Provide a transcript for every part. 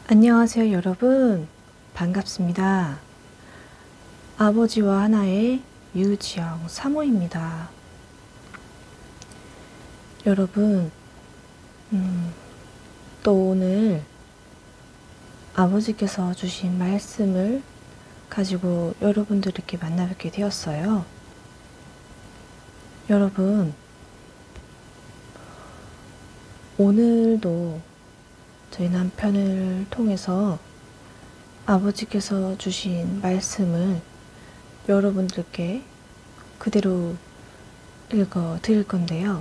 안녕하세요, 여러분. 반갑습니다. 아버지와 하나의 유지영 사모입니다. 여러분, 또 오늘 아버지께서 주신 말씀을 가지고 여러분들께 만나뵙게 되었어요. 여러분, 오늘도 저희 남편을 통해서 아버지께서 주신 말씀을 여러분들께 그대로 읽어 드릴 건데요.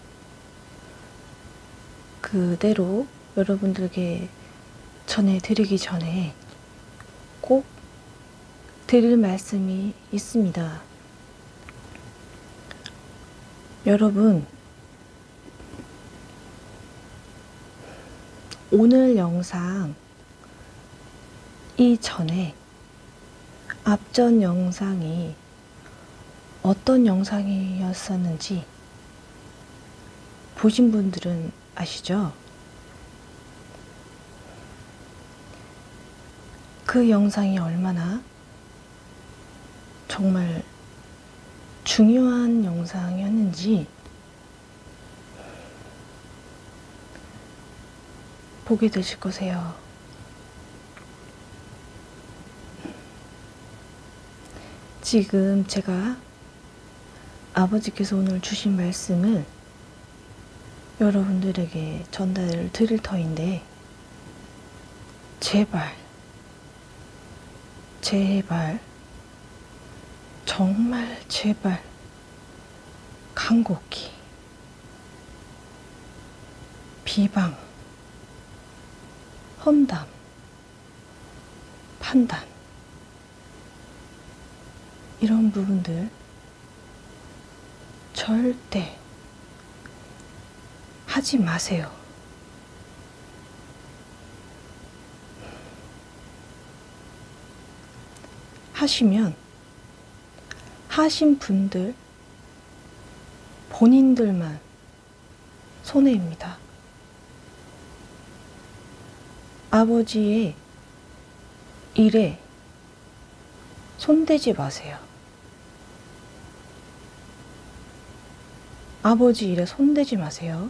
그대로 여러분들께 전해드리기 전에 꼭 드릴 말씀이 있습니다. 여러분, 오늘 영상 이전에 앞전 영상이 어떤 영상이었었는지 보신 분들은 아시죠? 그 영상이 얼마나 정말 중요한 영상이었는지 보게 되실 거세요. 지금 제가 아버지께서 오늘 주신 말씀을 여러분들에게 전달을 드릴 터인데, 제발 정말 제발 간곡히 비방, 험담, 판단, 이런 부분들 절대 하지 마세요. 하시면 하신 분들 본인들만 손해입니다. 아버지의 일에 손대지 마세요. 아버지 일에 손대지 마세요.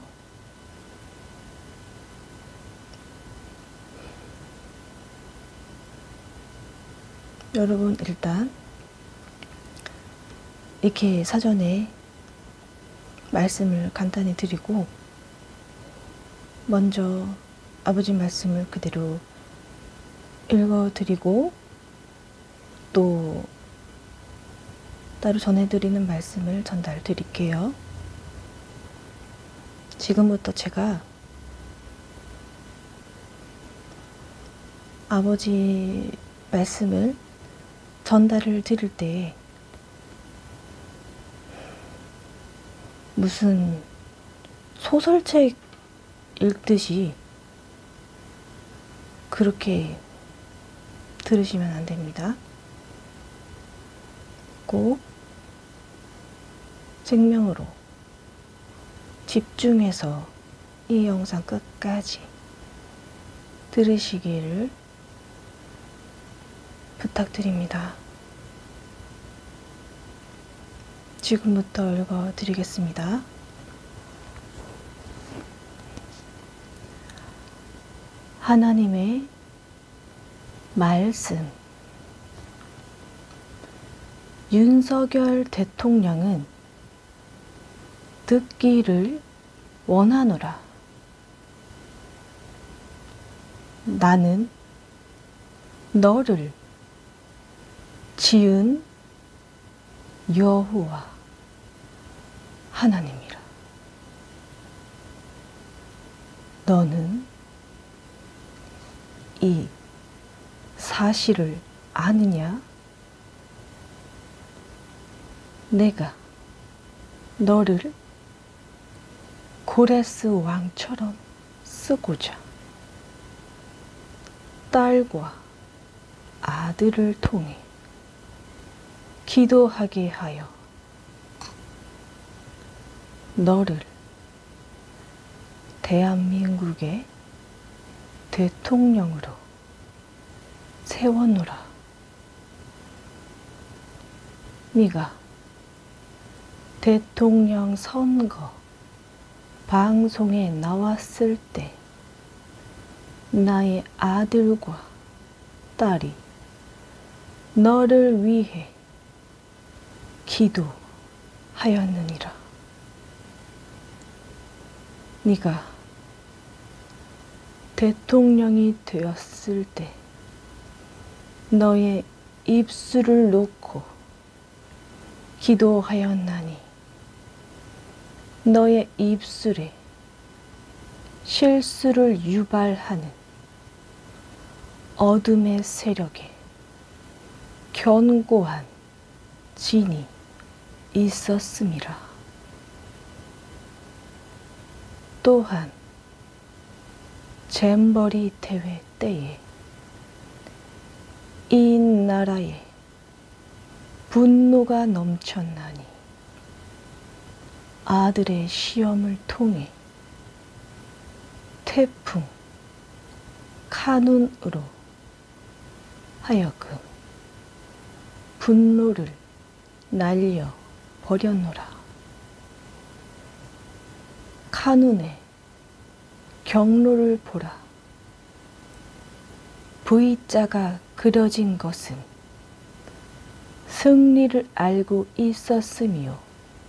여러분, 일단 이렇게 사전에 말씀을 간단히 드리고, 먼저 아버지 말씀을 그대로 읽어드리고, 또 따로 전해드리는 말씀을 전달 드릴게요. 지금부터 제가 아버지 말씀을 전달을 드릴 때 무슨 소설책 읽듯이 그렇게 들으시면 안 됩니다. 꼭 생명으로 집중해서 이 영상 끝까지 들으시기를 부탁드립니다. 지금부터 읽어드리겠습니다. 하나님의 말씀. 윤석열 대통령은 듣기를 원하노라. 나는 너를 지은 여호와 하나님이라. 너는 이 사실을 아느냐? 내가 너를 고레스 왕처럼 쓰고자 딸과 아들을 통해 기도하게 하여 너를 대한민국의 대통령으로 세워노라. 네가 대통령 선거 방송에 나왔을 때 나의 아들과 딸이 너를 위해 기도하였느니라. 네가 대통령이 되었을 때 너의 입술을 놓고 기도하였나니 너의 입술에 실수를 유발하는 어둠의 세력에 견고한 진이 있었음이라. 또한 잼버리 대회 때에 이 나라에 분노가 넘쳤나니 아들의 시험을 통해 태풍 카눈으로 하여금 분노를 날려 버렸노라. 카눈의 경로를 보라. V자가 그려진 것은 승리를 알고 있었으며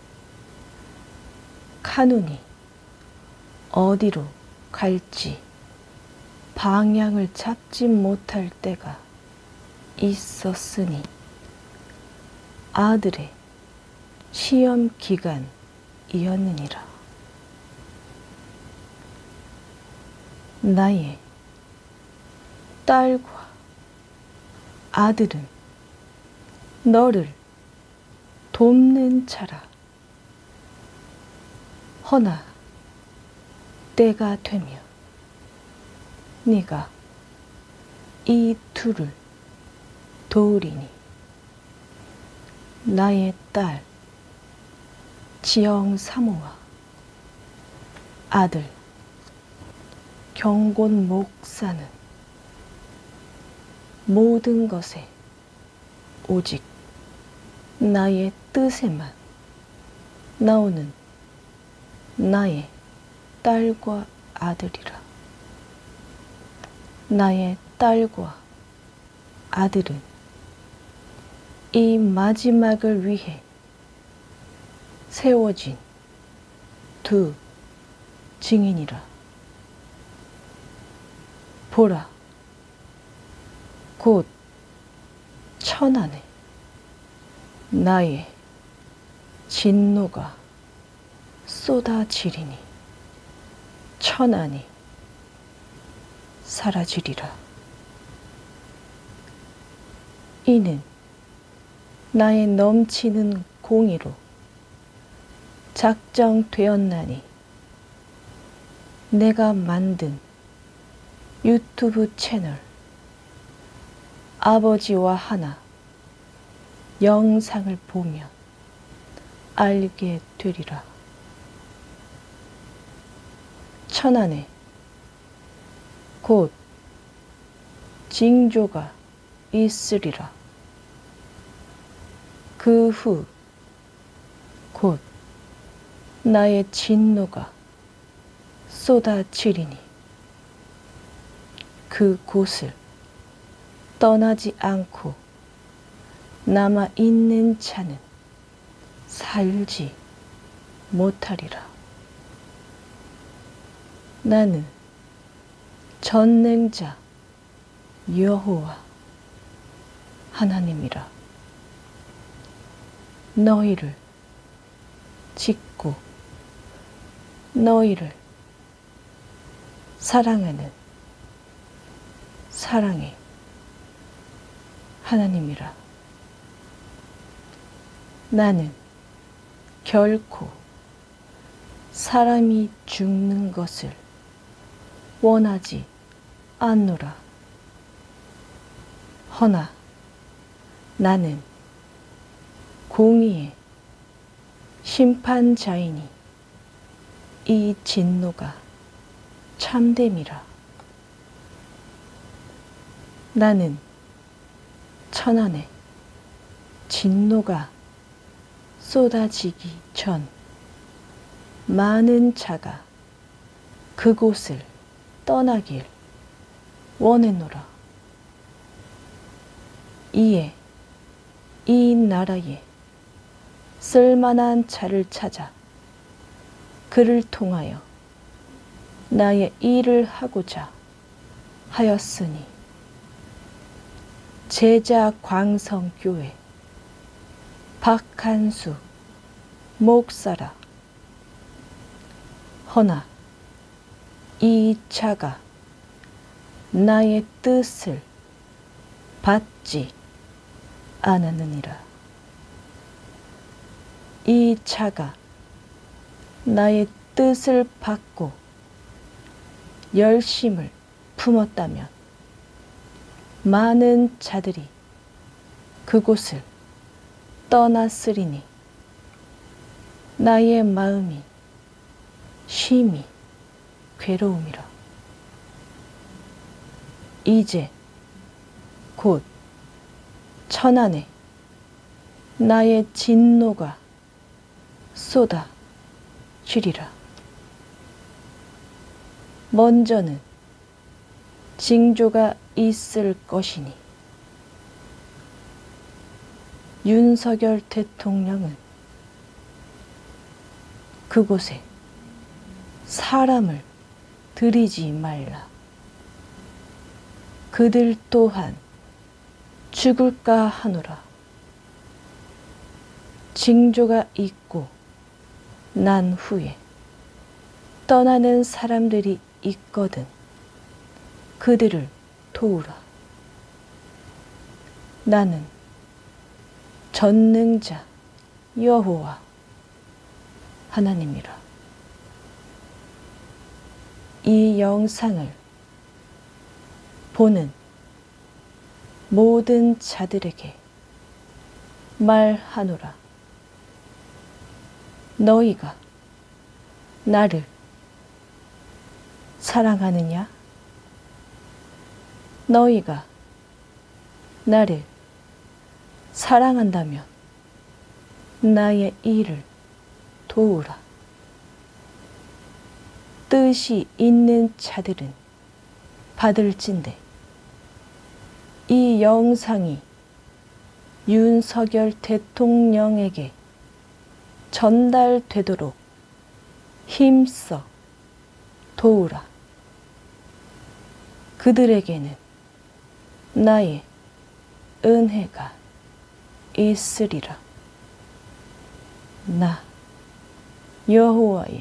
카눈이 어디로 갈지 방향을 잡지 못할 때가 있었으니 아들의 시험 기간이었느니라. 나의 딸과 아들은 너를 돕는 자라. 허나 때가 되면 네가 이 둘을 도우리니 나의 딸 지영사모와 아들 경곤 목사는 모든 것에 오직 나의 뜻에만 나오는 나의 딸과 아들이라. 나의 딸과 아들은 이 마지막을 위해 세워진 두 증인이라. 보라, 곧 천안에 나의 진노가 쏟아지리니 천안이 사라지리라. 이는 나의 넘치는 공의로 작정되었나니 내가 만든 유튜브 채널 아버지와 하나 영상을 보면 알게 되리라. 천안에 곧 징조가 있으리라. 그 후 곧 나의 진노가 쏟아지리니 그 곳을 떠나지 않고 남아 있는 자는 살지 못하리라. 나는 전능자 여호와 하나님이라. 너희를 짓고 너희를 사랑하는 사랑의 하나님이라. 나는 결코 사람이 죽는 것을 원하지 않노라. 허나 나는 공의의 심판자이니 이 진노가 참됨이라. 나는 천안에 진노가 쏟아지기 전 많은 자가 그곳을 떠나길 원했노라. 이에 이 나라에 쓸만한 자를 찾아 그를 통하여 나의 일을 하고자 하였으니 제자 광성교회 박한수 목사라. 허나 이 자가 나의 뜻을 받지 않았느니라. 이 자가 나의 뜻을 받고 열심을 품었다면 많은 자들이 그곳을 떠났으리니 나의 마음이 심히 괴로움이라. 이제 곧 천안에 나의 진노가 쏟아지리라. 먼저는 징조가 있을 것이니 윤석열 대통령은 그곳에 사람을 들이지 말라. 그들 또한 죽을까 하노라. 징조가 있고 난 후에 떠나는 사람들이 있거든 그들을 도우라. 나는 전능자 여호와 하나님이라. 이 영상을 보는 모든 자들에게 말하노라. 너희가 나를 사랑하느냐? 너희가 나를 사랑한다면 나의 일을 도우라. 뜻이 있는 자들은 받을진대 이 영상이 윤석열 대통령에게 전달되도록 힘써 도우라. 그들에게는 나의 은혜가 있으리라. 나 여호와의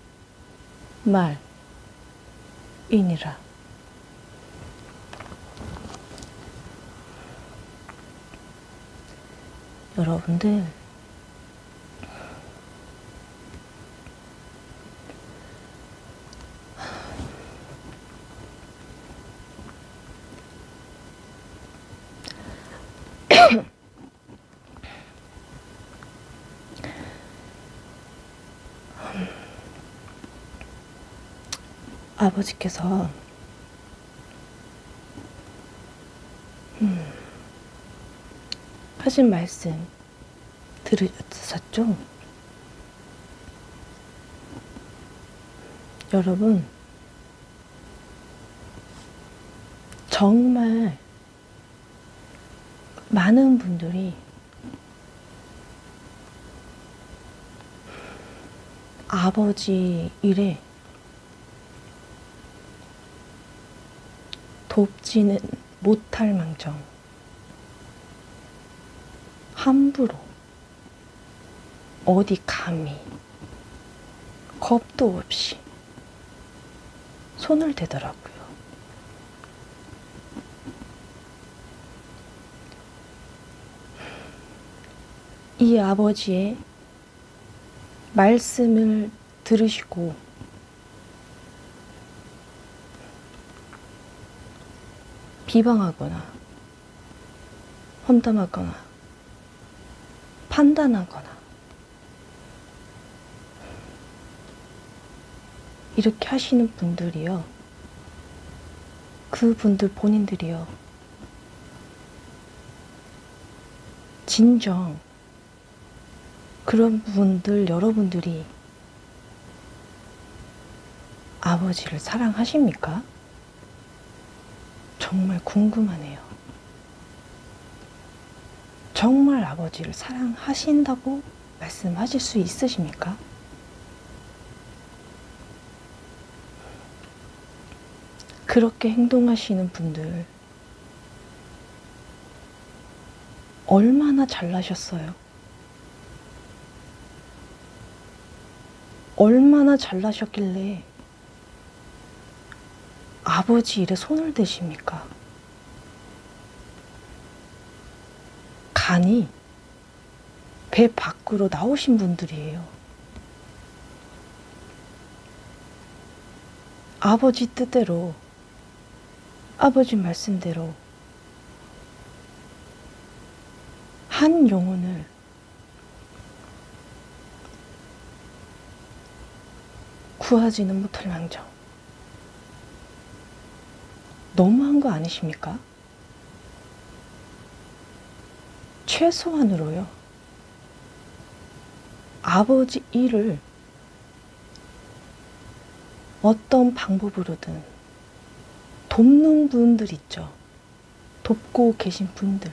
말이니라. 여러분들, 아버지께서 하신 말씀 들으셨죠? 여러분, 정말 많은 분들이 아버지 일에 돕지는 못할 망정 함부로 어디 감히 겁도 없이 손을 대더라고요. 이 아버지의 말씀을 들으시고 비방하거나 험담하거나 판단하거나 이렇게 하시는 분들이요, 그 분들 본인들이요, 진정 그런 분들, 여러분들이 아버지를 사랑하십니까? 정말 궁금하네요. 정말 아버지를 사랑하신다고 말씀하실 수 있으십니까? 그렇게 행동하시는 분들 얼마나 잘나셨어요? 얼마나 잘나셨길래 아버지 일에 손을 대십니까? 간이 배 밖으로 나오신 분들이에요. 아버지 뜻대로, 아버지 말씀대로 한 영혼을 구하지는 못할 망정. 너무한 거 아니십니까? 최소한으로요. 아버지 일을 어떤 방법으로든 돕는 분들 있죠. 돕고 계신 분들.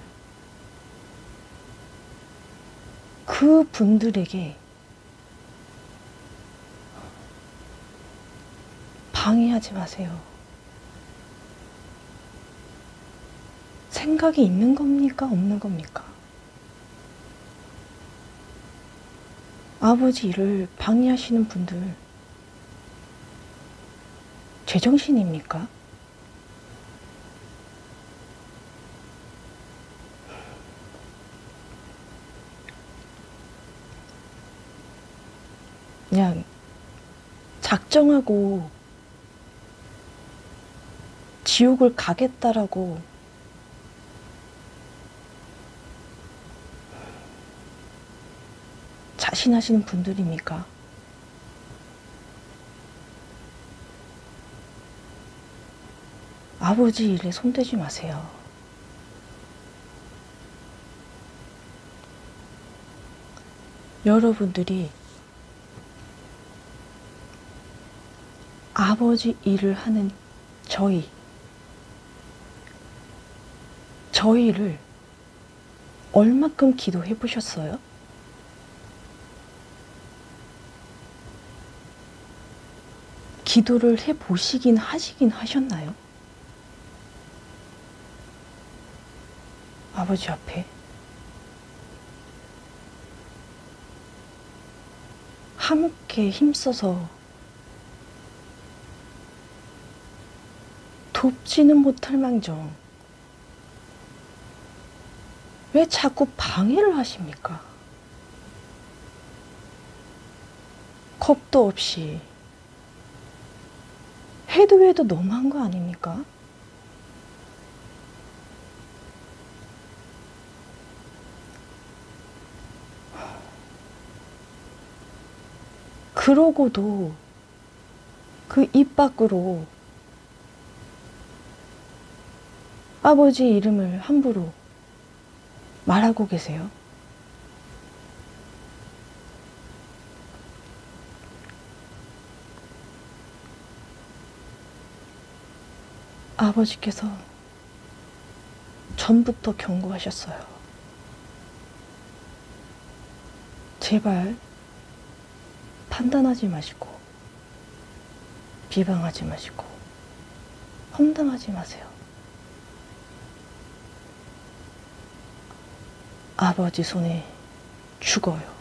그 분들에게 방해하지 마세요. 생각이 있는 겁니까? 없는 겁니까? 아버지 일을 방해하시는 분들 제정신입니까? 그냥 작정하고 지옥을 가겠다라고 자신하시는 분들입니까? 아버지 일에 손대지 마세요. 여러분들이 아버지 일을 하는 저희를 얼마큼 기도해 보셨어요? 기도를 해 보시긴 하셨나요? 아버지 앞에 함께 힘써서 돕지는 못할 망정 왜 자꾸 방해를 하십니까? 겁도 없이 해도 너무한 거 아닙니까? 그러고도 그 입 밖으로 아버지 이름을 함부로 말하고 계세요. 아버지께서 전부터 경고하셨어요. 제발 판단하지 마시고 비방하지 마시고 험담하지 마세요. 아버지 손에 죽어요.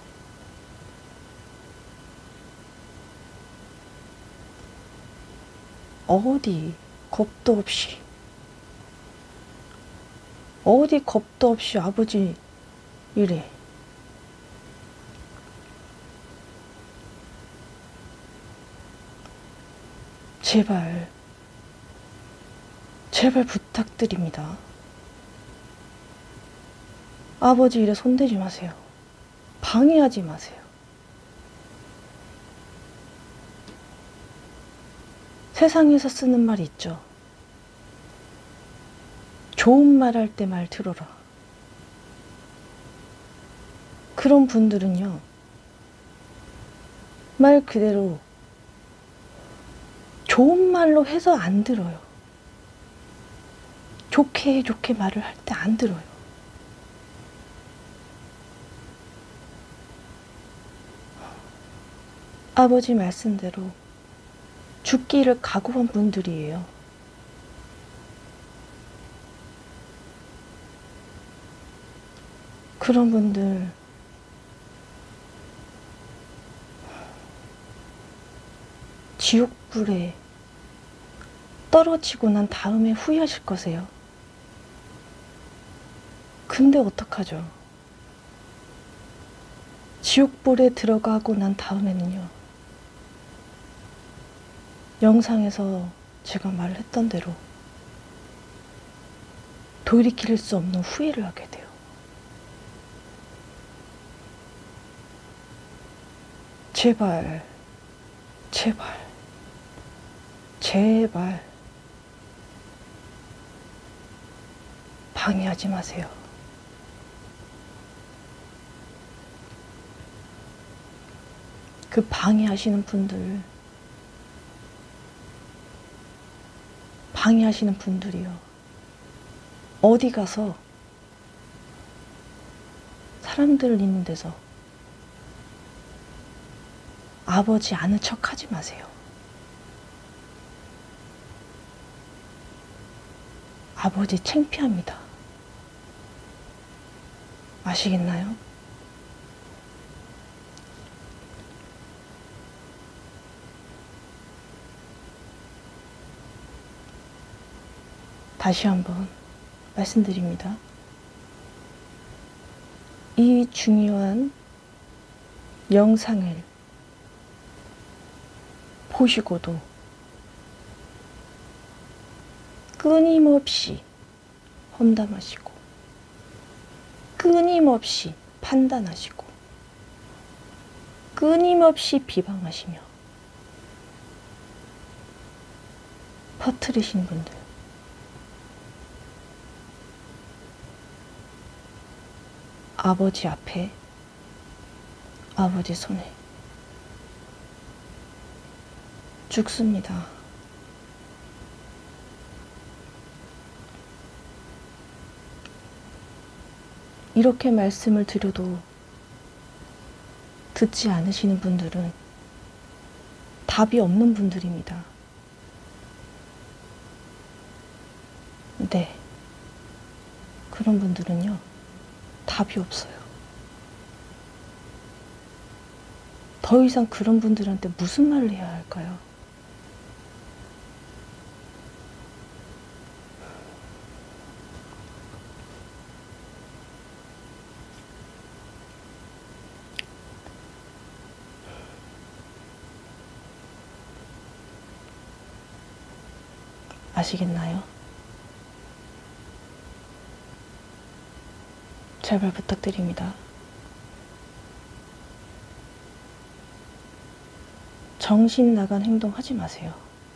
어디 겁도 없이 아버지 이래. 제발 부탁드립니다. 아버지 일에 손대지 마세요. 방해하지 마세요. 세상에서 쓰는 말이 있죠. 좋은 말 할 때 말 들어라. 그런 분들은요, 말 그대로 좋은 말로 해서 안 들어요. 좋게 좋게 말을 할 때 안 들어요. 아버지 말씀대로 죽기를 각오한 분들이에요. 그런 분들 지옥불에 떨어지고 난 다음에 후회하실 거세요. 근데 어떡하죠? 지옥불에 들어가고 난 다음에는요, 영상에서 제가 말했던 대로 돌이킬 수 없는 후회를 하게 돼요. 제발, 제발, 제발 방해하지 마세요. 그 방해하시는 분들이요, 어디 가서 사람들 있는 데서 아버지 아는 척 하지 마세요. 아버지 창피합니다. 아시겠나요? 다시 한번 말씀드립니다. 이 중요한 영상을 보시고도 끊임없이 험담하시고 끊임없이 판단하시고 끊임없이 비방하시며 퍼뜨리신 분들, 아버지 앞에, 아버지 손에 죽습니다. 이렇게 말씀을 드려도 듣지 않으시는 분들은 답이 없는 분들입니다. 네, 그런 분들은요, 답이 없어요. 더 이상 그런 분들한테 무슨 말을 해야 할까요? 아시겠나요? 제발 부탁드립니다. 정신 나간 행동 하지 마세요.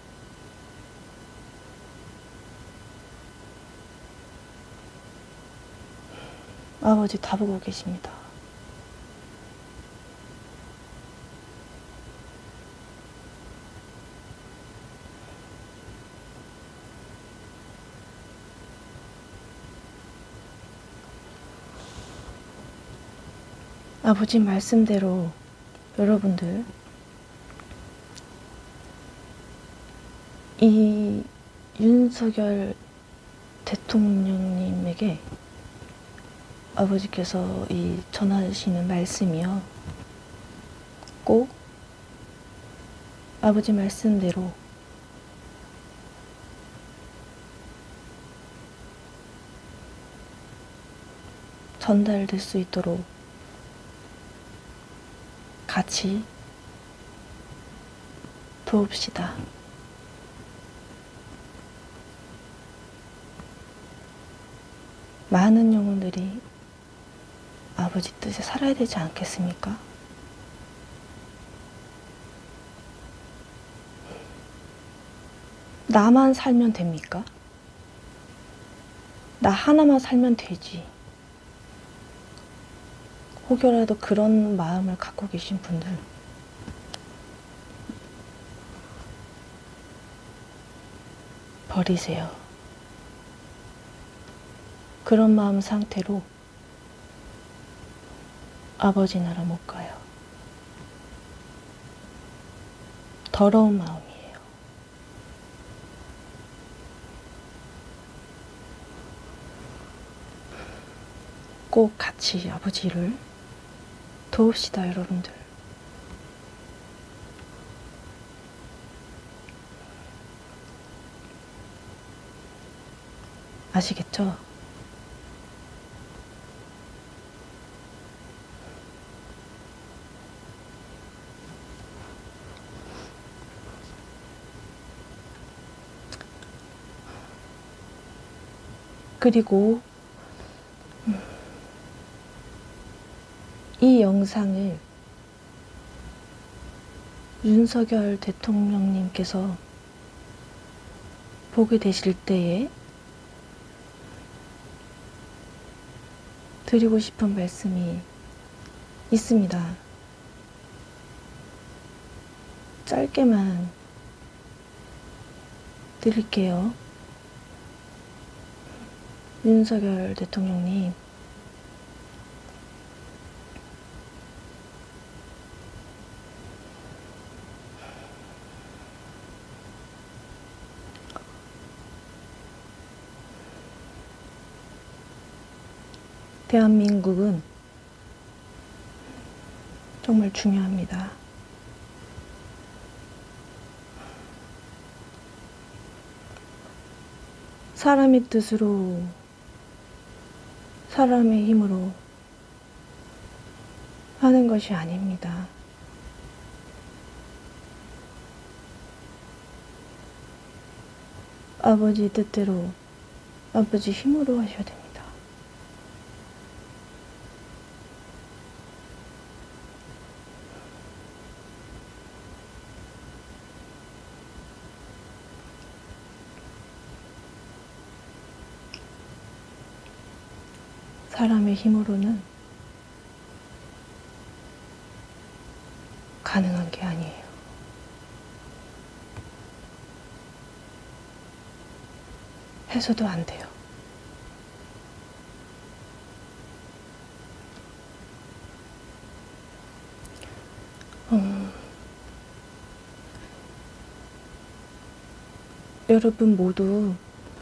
아버지 다 보고 계십니다. 아버지 말씀대로 여러분들 이 윤석열 대통령님에게 아버지께서 이 전하시는 말씀이요, 꼭 아버지 말씀대로 전달될 수 있도록 같이 도웁시다. 많은 영혼들이 아버지 뜻에 살아야 되지 않겠습니까? 나만 살면 됩니까? 나 하나만 살면 되지. 혹여라도 그런 마음을 갖고 계신 분들, 버리세요. 그런 마음 상태로 아버지 나라 못 가요. 더러운 마음이에요. 꼭 같이 아버지를 도웁시다, 여러분들. 아시겠죠? 그리고 이 영상을 윤석열 대통령님께서 보게 되실 때에 드리고 싶은 말씀이 있습니다. 짧게만 드릴게요. 윤석열 대통령님, 대한민국은 정말 중요합니다. 사람의 뜻으로, 사람의 힘으로 하는 것이 아닙니다. 아버지 뜻대로, 아버지 힘으로 하셔야 됩니다. 사람의 힘으로는 가능한 게 아니에요. 해서도 안 돼요. 여러분 모두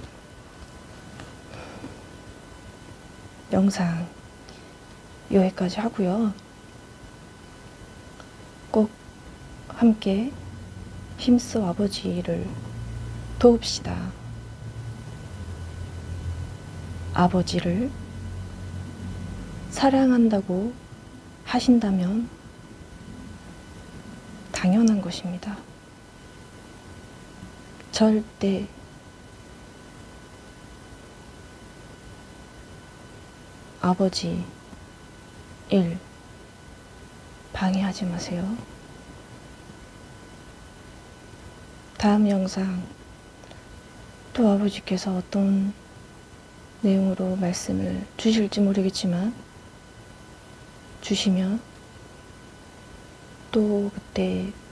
영상 여기까지 하고요. 꼭 함께 힘써 아버지를 도웁시다. 아버지를 사랑한다고 하신다면 당연한 것입니다. 절대 아버지 일 방해하지 마세요. 다음 영상 또 아버지께서 어떤 내용으로 말씀을 주실지 모르겠지만 주시면 또 그때